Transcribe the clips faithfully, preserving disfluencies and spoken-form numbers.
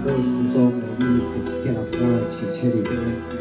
forse sono mai visti, che l'abbracci e ci ripensi.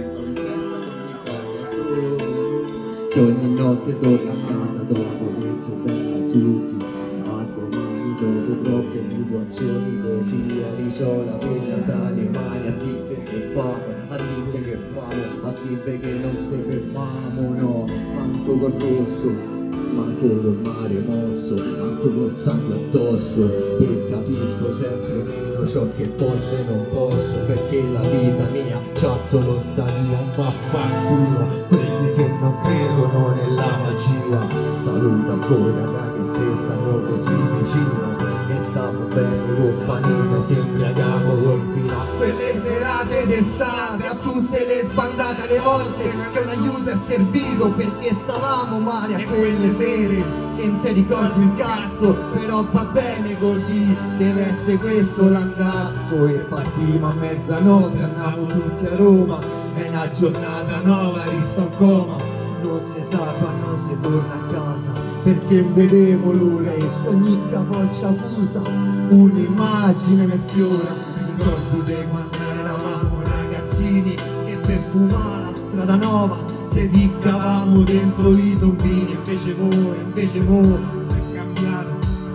Se ogni notte torno a casa dopo detto bella a tutti, a domani dopo troppe situazioni così, arriccio la penna tra le mani a dire che famo, a dire che famo, a dire che non si fermamo, no, manco col rosso, manco col mare mosso, manco col sangue addosso, e capisco sempre meno ciò che posso e non posso, perché la vita mia c'ha solo sta via, un vaffanculo quelli che non credono nella magia. Saluto ancora che se stanno così vicino e stiamo bene compagnia, se embriaghiamo col fino a quelle serate d'estate, a tutte le sbandate, alle volte che un aiuto è servito perché stavamo male, a quelle sere che non ti ricordi il cazzo, però va bene così, deve essere questo l'andazzo. E partimmo a mezzanotte, andiamo tutti a Roma, è una giornata nuova, risto in coma, non si sa quando si torna a casa, perché vedevo l'ora e su ogni capoccia fusa un'immagine mi sfiora. Ricordo di quando eravamo ragazzini che per fumare la strada nuova se ficcavamo dentro i tombini, invece voi, invece voi è cambiato,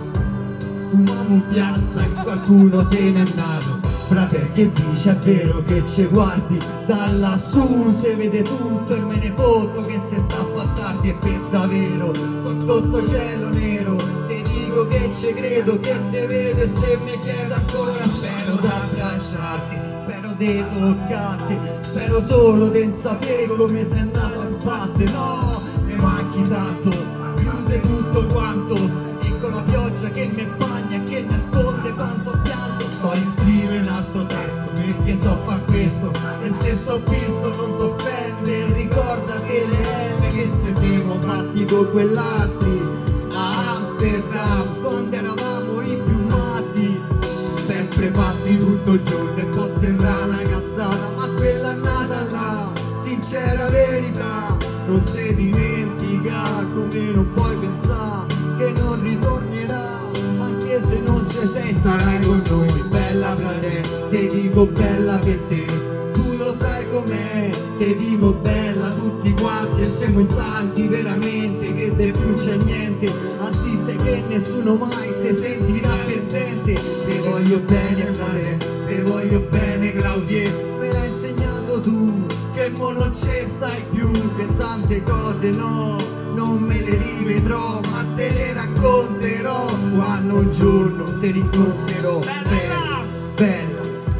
fumavamo in piazza e qualcuno se n'è nato. Frate, che dici, è vero che ci guardi da lassù, se vede tutto e me ne foto che se sta a fattarti, e per davvero sotto sto cielo nero ti dico che ci credo, che te vedo e se mi chiedo ancora spero d'abbracciarti, spero di toccarti, spero solo di sapere come sei nato a sbatte, no, mi manchi tanto, più di tutto quanto, e con la pioggia che mi bagna e che nasconde quanto pianto, sto riscrivere un altro testo perché so far questo, e se sto visto non t'offende, ricordate le L che se siamo fatti con quell'altri a Amsterdam quando eravamo i più matti, sempre fatti tutto il giorno e può sembrare una cazzata, ma quella è nata là, sincera verità, non si dimentica come non puoi pensare che non ritornerà, anche se non ci sei starai con noi, bella frate, te dico bella per te, tu lo sai com'è, te dico bella tutti quanti e siamo in tanti veramente che te più c'è niente, a dite che nessuno mai si sentirà perdente, te voglio bene frate, te voglio bene Claudie, me l'hai insegnato tu, che mo non ci stai più, che tante cose no, non me le rivedrò, ma te le racconterò quando un giorno ti rincontrerò. Bella, bella,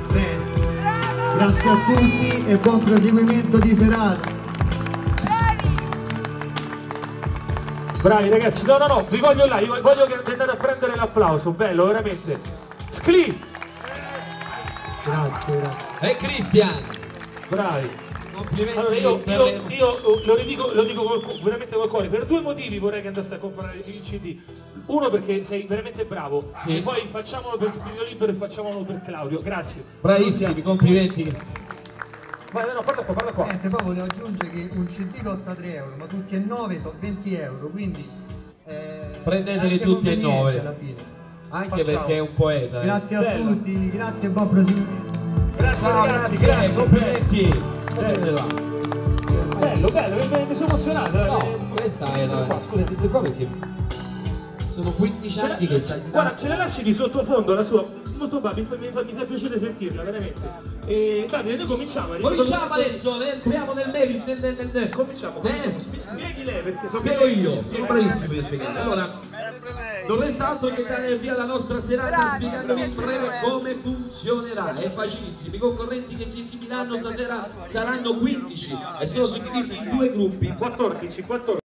bella. Grazie a tutti e buon proseguimento di serata. Bravi ragazzi, no no no, vi voglio là, io voglio che andate a prendere l'applauso, bello, veramente. Scli! Grazie, grazie. E Cristian! Bravi. Complimenti. Allora io, per io, le... io lo ridico, lo dico col, veramente col cuore, per due motivi vorrei che andasse a comprare il C D. Uno perché sei veramente bravo, sì. E poi facciamolo per Spirito Libero e facciamolo per Claudio, grazie. Bravissimi, complimenti. Vai, no, parla qua, parla qua. Niente, poi volevo aggiungere che un C D costa tre euro, ma tutti e nove sono venti euro, quindi eh, prendeteli tutti e nove alla fine. Anche Facciamo. Perché è un poeta. Eh. Grazie a Bello. tutti, grazie e buon proseguimento. Grazie Ciao, ragazzi, grazie, grazie, complimenti. Bello, bello, bello, mi, mi sono emozionato. No, eh. questa è la... Scusate, qua perché sono quindici anni che sta... Guarda, ce la lasci di sottofondo la sua... Molto brava, mi fa, mi, fa, mi fa piacere sentirla, veramente. E Davide, noi cominciamo. Cominciamo adesso, entriamo nel merito, nel, nel, nel... Cominciamo, cominciamo. Spieghi lei perché... Spiego io, sono bravissimo a spiegare. Allora, non resta altro che dare via la nostra serata spiegandovi in breve come funzionerà. È facilissimo, i concorrenti che si esibiranno stasera saranno quindici e sono suddivisi in due gruppi. quattordici, quattordici.